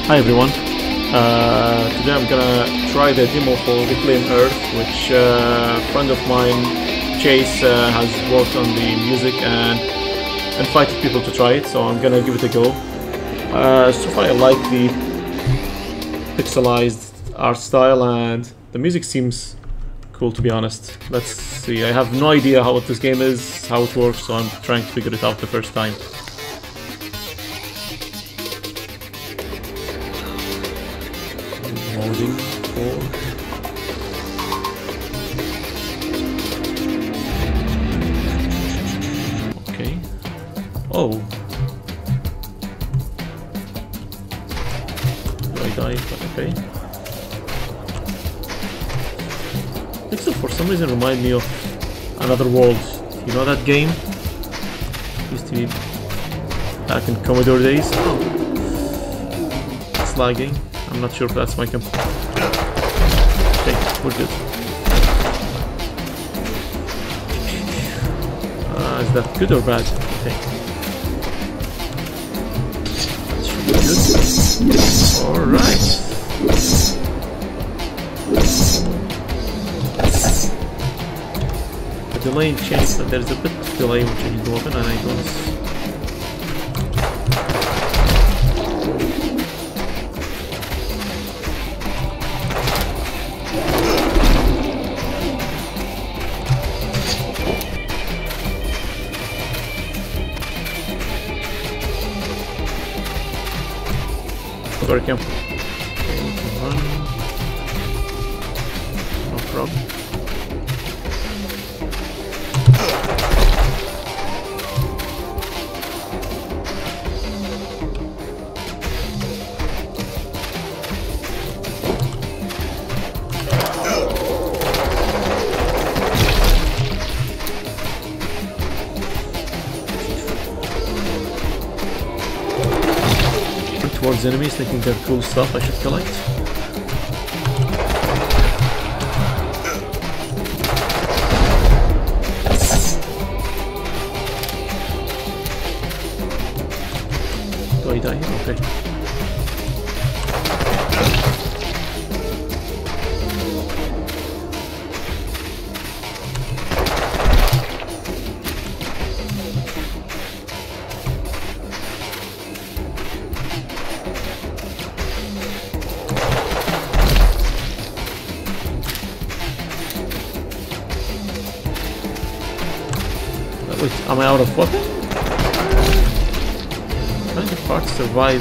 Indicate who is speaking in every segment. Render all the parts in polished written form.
Speaker 1: Hi everyone. Today I'm gonna try the demo for Reclaim Earth, which a friend of mine, Chase, has worked on the music and invited people to try it, so I'm gonna give it a go. So far I like the pixelized art style and the music seems cool, to be honest. Let's see, I have no idea what this game is, how it works, so I'm trying to figure it out the first time. Loading for... Okay. Oh. Do I die? Okay. Pixel for some reason remind me of Another World. You know that game? Used to be back in Commodore days. Oh. It's lagging. I'm not sure if that's my computer. Okay, we're good. Is that good or bad? Okay. That should be good. Alright. The delay in change, but there's a bit of delay when changing the weapon, and I don't. Sorry, Cam. Run. No problem. Towards enemies, thinking they're cool stuff I should collect. Do I die? Okay. Wait, am I out of weapon? Trying to part survive.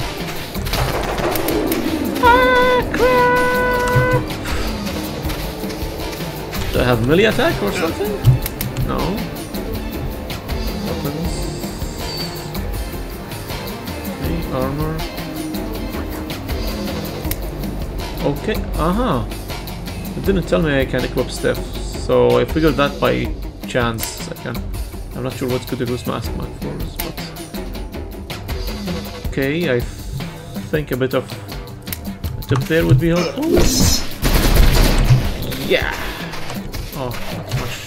Speaker 1: Ah, crap! Do I have melee attack or something? No. Weapons. Okay, armor. Okay, it didn't tell me I can equip stuff, so I figured that by chance I can. I'm not sure what Kudego's mask might for, but okay, I think a bit of a tip there would be helpful. Yeah. Oh, not much.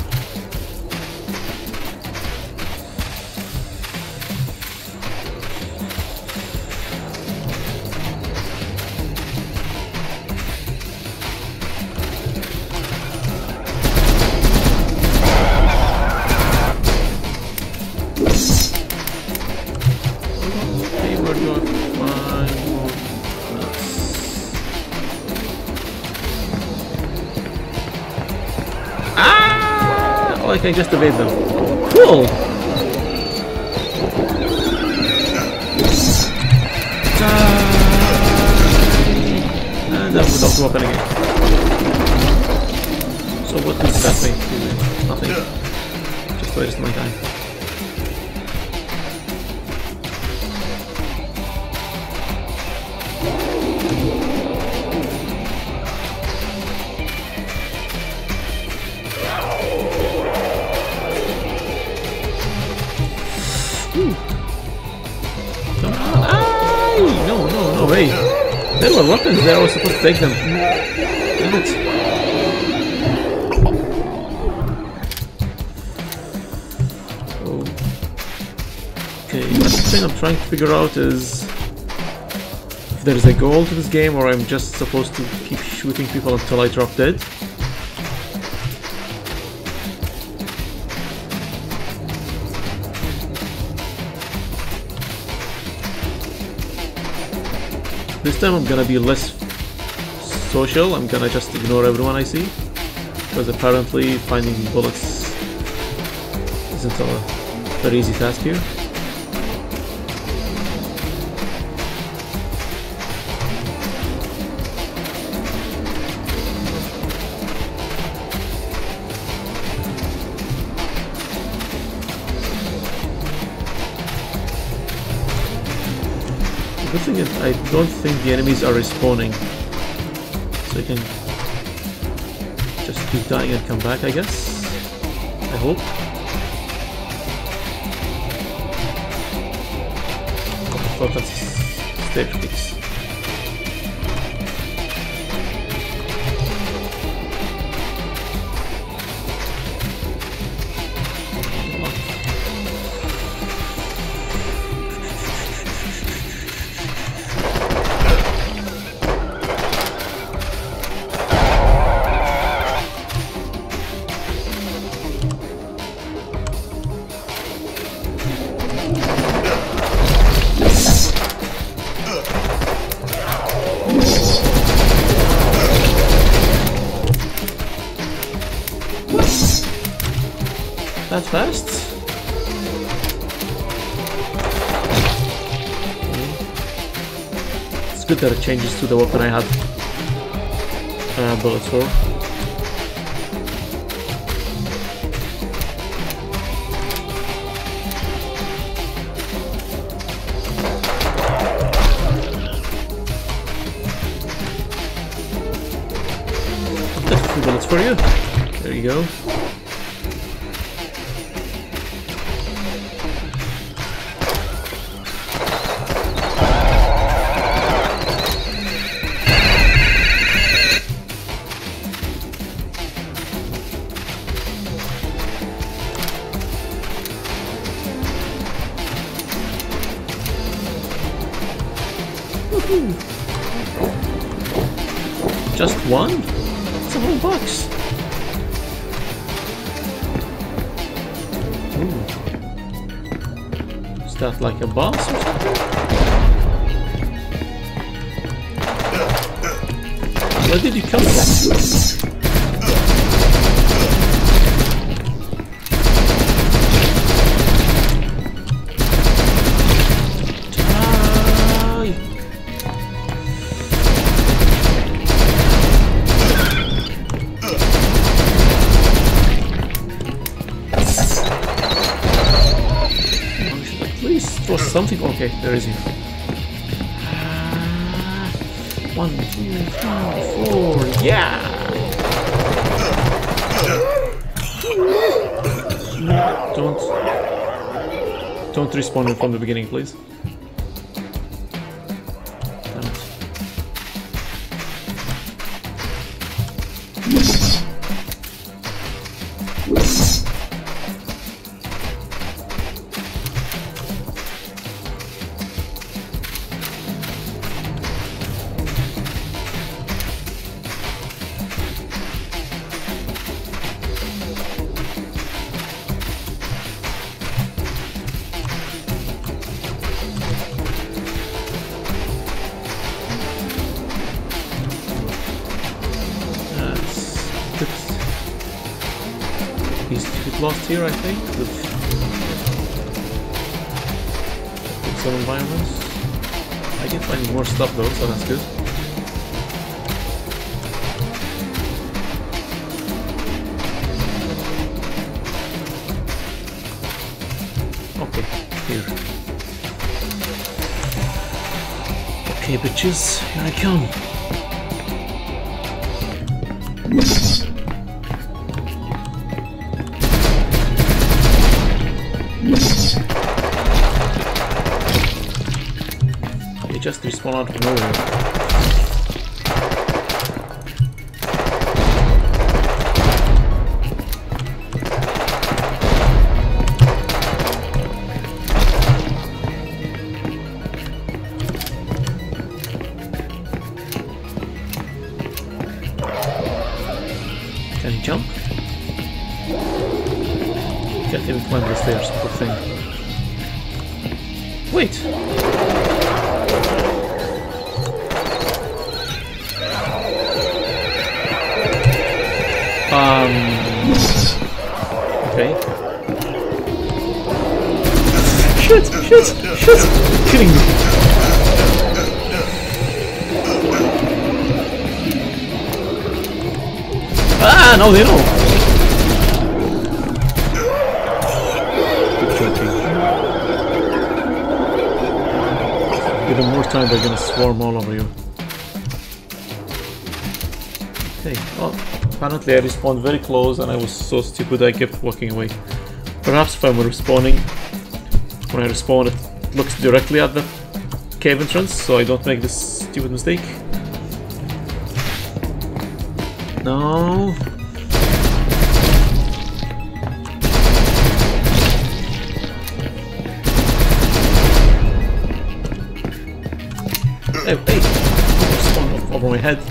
Speaker 1: I can just evade them. Cool! And then without the weapon again. So what does that make? Nothing. Just waste my time. No way. There were weapons there, I was supposed to take them. Damn it. Okay, the thing I'm trying to figure out is if there's a goal to this game or I'm just supposed to keep shooting people until I drop dead. This time I'm gonna be less social, I'm gonna just ignore everyone I see, because apparently finding bullets isn't a very easy task here. The good thing is I don't think the enemies are respawning, so you can just keep dying and come back, I guess. I hope. I thought that's staircase. That fast? It's good that it changes to the weapon I had bullets for. That's 2 bullets for you. There you go. Just one? It's a whole box. Ooh. Is that like a boss or something? Where did you come from? Something? Okay, there is here. 1, 2, 3, 4, yeah! Don't respawn me from the beginning, please. Damn it. He's to get lost here, I think, with some environments. I can find more stuff though, so that's good. Okay, here. Okay, bitches, here I come. They just respawn out of nowhere. jump? Can't even climb the stairs, poor thing. Wait! Okay. Shit! Shit! Shit! Kidding me! Ah! No, they know! Good joking. Give them more time, they're gonna swarm all over you. Okay, well, apparently I respawned very close and I was so stupid I kept walking away. Perhaps if I were respawning, when I respawn it looks directly at the cave entrance, so I don't make this stupid mistake. No. Hey, hey! Respawn over my head.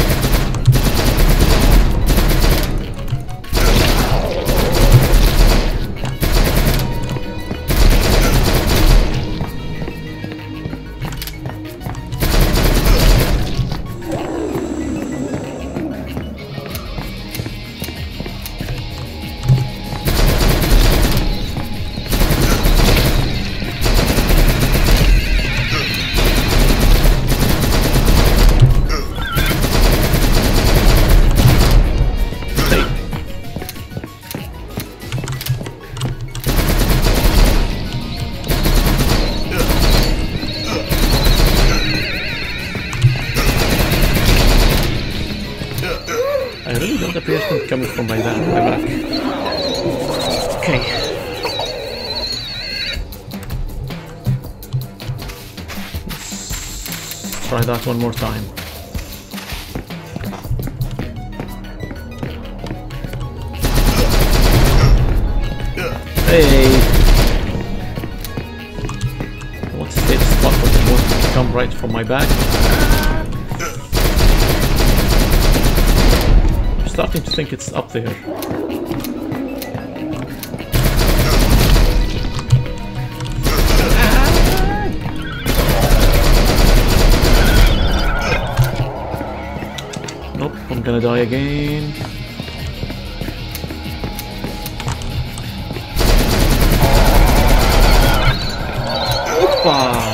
Speaker 1: I really don't appear to be coming from my back. Okay. Let's try that one more time. Hey! What's the safe spot for the most to come right from my back? Starting to think it's up there. Nope, I'm gonna die again. Opa!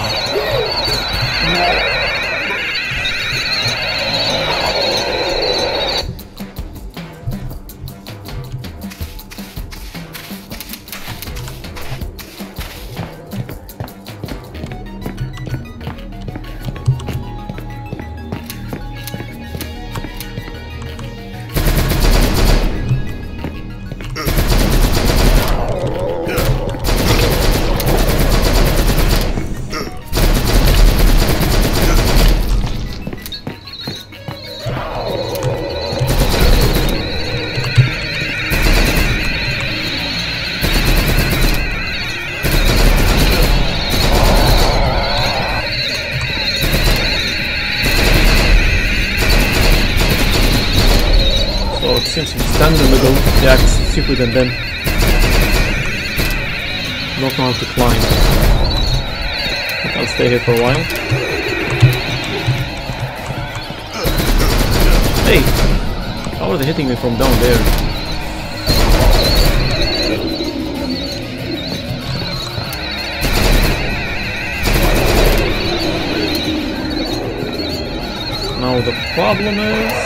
Speaker 1: Since you stand in the middle, they act stupid and then don't know how to climb. I'll stay here for a while. Hey! How are they hitting me from down there? Now the problem is...